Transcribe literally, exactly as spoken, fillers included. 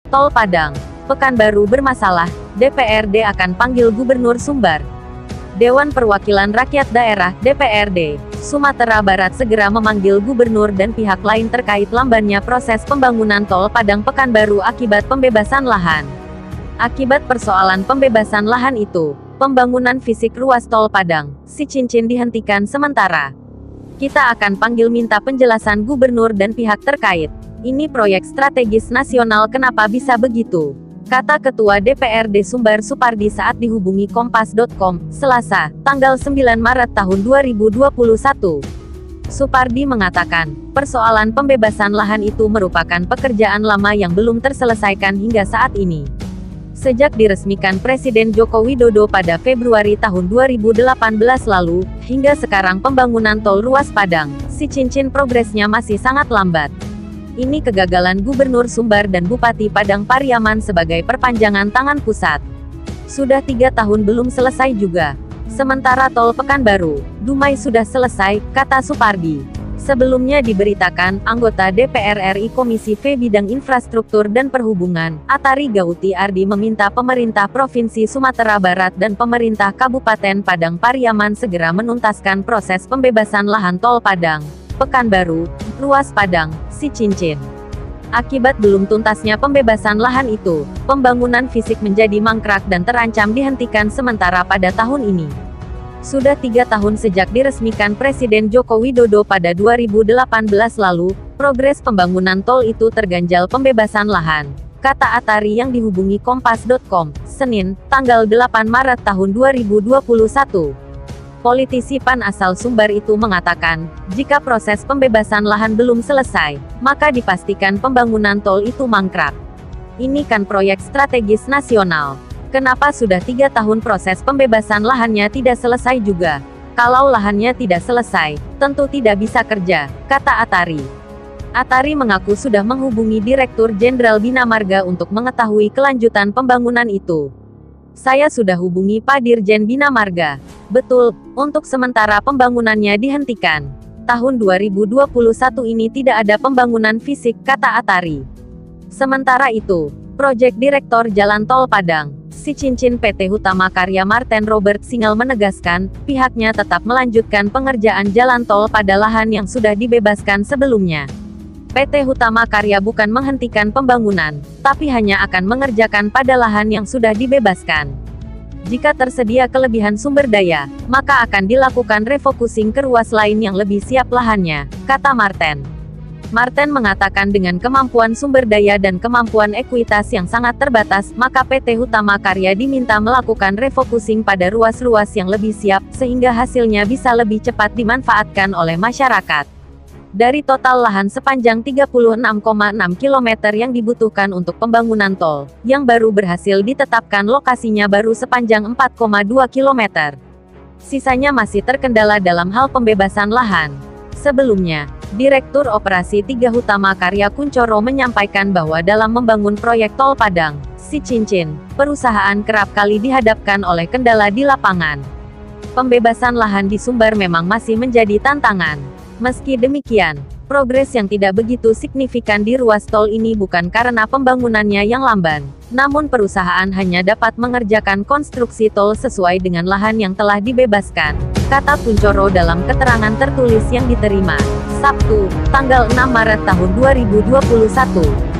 Tol Padang, Pekanbaru bermasalah, D P R D akan panggil Gubernur Sumbar. Dewan Perwakilan Rakyat Daerah, D P R D, Sumatera Barat segera memanggil gubernur dan pihak lain terkait lambannya proses pembangunan Tol Padang Pekanbaru akibat pembebasan lahan. Akibat persoalan pembebasan lahan itu, pembangunan fisik ruas Tol Padang, Sicincin dihentikan sementara. Kita akan panggil minta penjelasan gubernur dan pihak terkait. Ini proyek strategis nasional, kenapa bisa begitu? Kata Ketua D P R D Sumbar Supardi saat dihubungi Kompas titik com, Selasa, tanggal sembilan Maret tahun dua ribu dua puluh satu. Supardi mengatakan, persoalan pembebasan lahan itu merupakan pekerjaan lama yang belum terselesaikan hingga saat ini. Sejak diresmikan Presiden Joko Widodo pada Februari tahun dua ribu delapan belas lalu, hingga sekarang pembangunan tol ruas Padang, Sicincin progresnya masih sangat lambat. Ini kegagalan Gubernur Sumbar dan Bupati Padang Pariaman sebagai perpanjangan tangan pusat. Sudah tiga tahun belum selesai juga. Sementara tol Pekanbaru, Dumai sudah selesai, kata Supardi. Sebelumnya diberitakan, anggota D P R R I Komisi V Bidang Infrastruktur dan Perhubungan, Atari Gauti Ardi meminta pemerintah Provinsi Sumatera Barat dan pemerintah Kabupaten Padang Pariaman segera menuntaskan proses pembebasan lahan tol Padang, Pekanbaru, ruas Padang, Sicincin. Akibat belum tuntasnya pembebasan lahan itu, pembangunan fisik menjadi mangkrak dan terancam dihentikan sementara pada tahun ini. Sudah tiga tahun sejak diresmikan Presiden Joko Widodo pada dua ribu delapan belas lalu, progres pembangunan tol itu terganjal pembebasan lahan, kata Atari yang dihubungi Kompas titik com, Senin, tanggal delapan Maret tahun dua ribu dua puluh satu. Politisi P A N asal Sumbar itu mengatakan, jika proses pembebasan lahan belum selesai, maka dipastikan pembangunan tol itu mangkrak. Ini kan proyek strategis nasional. Kenapa sudah tiga tahun proses pembebasan lahannya tidak selesai juga? Kalau lahannya tidak selesai, tentu tidak bisa kerja, kata Atari. Atari mengaku sudah menghubungi Direktur Jenderal Bina Marga untuk mengetahui kelanjutan pembangunan itu. Saya sudah hubungi Pak Dirjen Bina Marga. Betul, untuk sementara pembangunannya dihentikan. Tahun dua ribu dua puluh satu ini tidak ada pembangunan fisik, kata Atari. Sementara itu, Proyek Direktor Jalan Tol Padang, Sicincin P T Hutama Karya Marten Robert Singal menegaskan, pihaknya tetap melanjutkan pengerjaan jalan tol pada lahan yang sudah dibebaskan sebelumnya. P T Hutama Karya bukan menghentikan pembangunan, tapi hanya akan mengerjakan pada lahan yang sudah dibebaskan. Jika tersedia kelebihan sumber daya, maka akan dilakukan refocusing ke ruas lain yang lebih siap lahannya, kata Marten. Marten mengatakan dengan kemampuan sumber daya dan kemampuan ekuitas yang sangat terbatas, maka P T Hutama Karya diminta melakukan refocusing pada ruas-ruas yang lebih siap, sehingga hasilnya bisa lebih cepat dimanfaatkan oleh masyarakat. Dari total lahan sepanjang tiga puluh enam koma enam kilometer yang dibutuhkan untuk pembangunan tol, yang baru berhasil ditetapkan lokasinya baru sepanjang empat koma dua kilometer. Sisanya masih terkendala dalam hal pembebasan lahan. Sebelumnya, Direktur Operasi tiga Hutama Karya Kuncoro menyampaikan bahwa dalam membangun proyek tol Padang, Sicincin, perusahaan kerap kali dihadapkan oleh kendala di lapangan. Pembebasan lahan di Sumbar memang masih menjadi tantangan. Meski demikian, progres yang tidak begitu signifikan di ruas tol ini bukan karena pembangunannya yang lamban, namun perusahaan hanya dapat mengerjakan konstruksi tol sesuai dengan lahan yang telah dibebaskan, kata Kuncoro dalam keterangan tertulis yang diterima, Sabtu, tanggal enam Maret tahun dua ribu dua puluh satu.